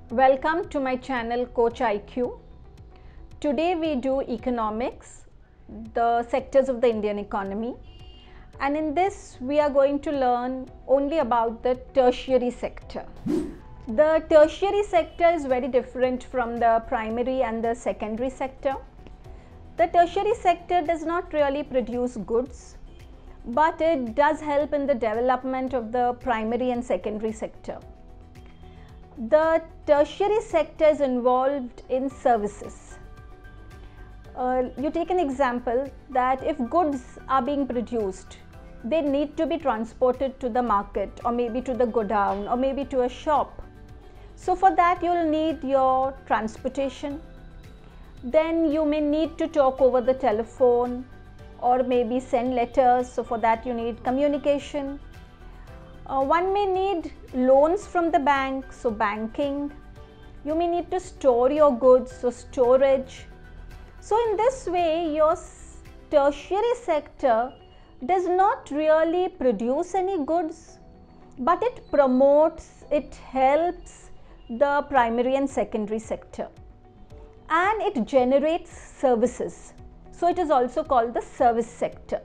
Welcome to my channel Coach IQ. Today we do economics, the sectors of the Indian economy, and in this we are going to learn only about the tertiary sector. The tertiary sector is very different from the primary and the secondary sector. The tertiary sector does not really produce goods, but it does help in the development of the primary and secondary sector. The tertiary sector is involved in services. You take an example that if goods are being produced, they need to be transported to the market or maybe to the godown or maybe to a shop. So for that you will need your transportation. Then you may need to talk over the telephone or maybe send letters, so for that you need communication. One may need loans from the bank, so banking. You may need to store your goods, so storage. So in this way your tertiary sector does not really produce any goods, but it promotes, it helps the primary and secondary sector, and it generates services. So it is also called the service sector.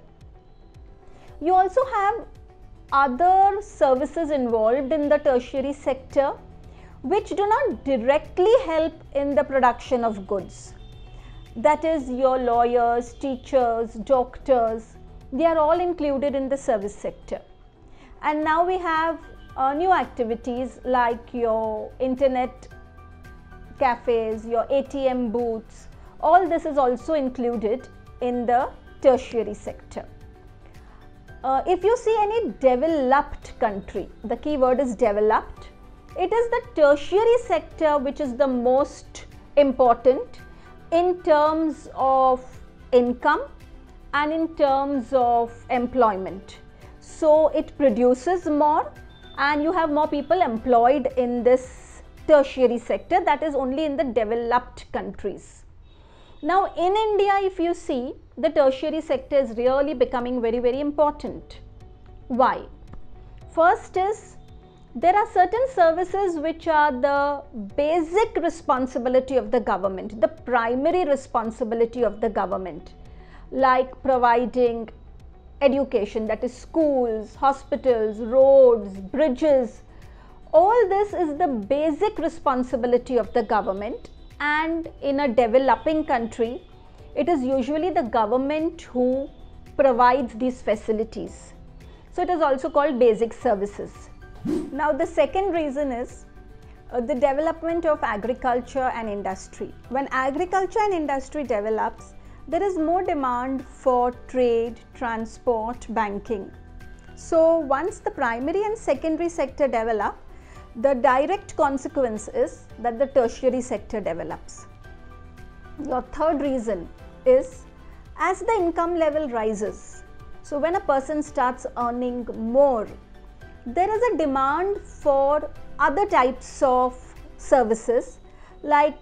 You also have other services involved in the tertiary sector which do not directly help in the production of goods. That is your lawyers, teachers, doctors, they are all included in the service sector. And now we have new activities like your internet cafes, your ATM booths. All this is also included in the tertiary sector. If you see any developed country, the key word is developed, it is the tertiary sector which is the most important in terms of income and in terms of employment. So it produces more and you have more people employed in this tertiary sector, that is only in the developed countries. Now in India, if you see, the tertiary sector is really becoming very important. Why? First is, there are certain services which are the basic responsibility of the government, the primary responsibility of the government, like providing education, that is schools, hospitals, roads, bridges. All this is the basic responsibility of the government, and in a developing country, it is usually the government who provides these facilities. So it is also called basic services. Now the second reason is the development of agriculture and industry. When agriculture and industry develops, there is more demand for trade, transport, banking. So once the primary and secondary sector develop, the direct consequence is that the tertiary sector develops. Your third reason is, as the income level rises, so when a person starts earning more, there is a demand for other types of services, like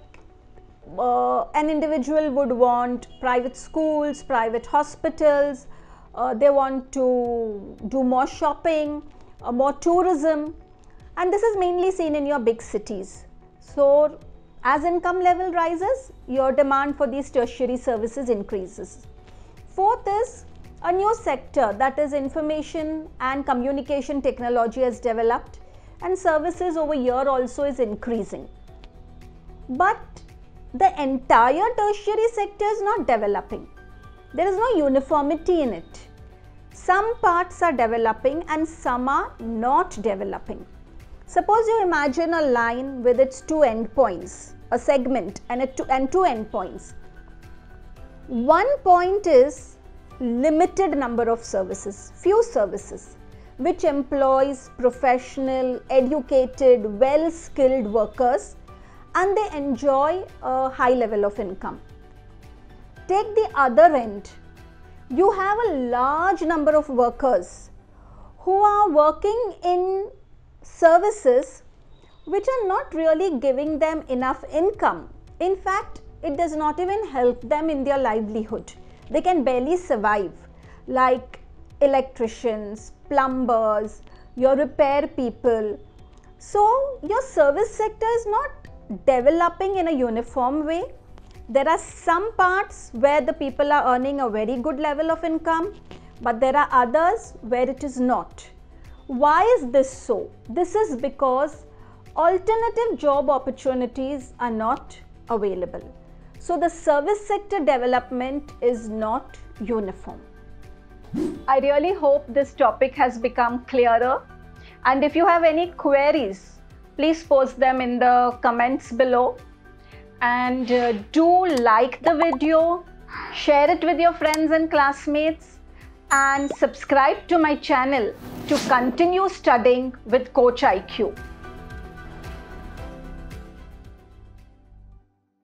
an individual would want private schools, private hospitals, they want to do more shopping, more tourism, and this is mainly seen in your big cities. So as income level rises, your demand for these tertiary services increases. Fourth is, a new sector, that is information and communication technology has developed, and services over here also is increasing. But the entire tertiary sector is not developing. There is no uniformity in it. Some parts are developing and some are not developing. Suppose you imagine a line with its two endpoints, a segment and two endpoints. One point is limited number of services, few services, which employs professional, educated, well-skilled workers, and they enjoy a high level of income. Take the other end. You have a large number of workers who are working in services which are not really giving them enough income. In fact, it does not even help them in their livelihood. They can barely survive, like electricians, plumbers, your repair people. So your service sector is not developing in a uniform way. There are some parts where the people are earning a very good level of income, but there are others where it is not. Why is this so? This is because alternative job opportunities are not available. So the service sector development is not uniform. I really hope this topic has become clearer, and if you have any queries, please post them in the comments below, and do like the video, share it with your friends and classmates, and subscribe to my channel to continue studying with Coach IQ.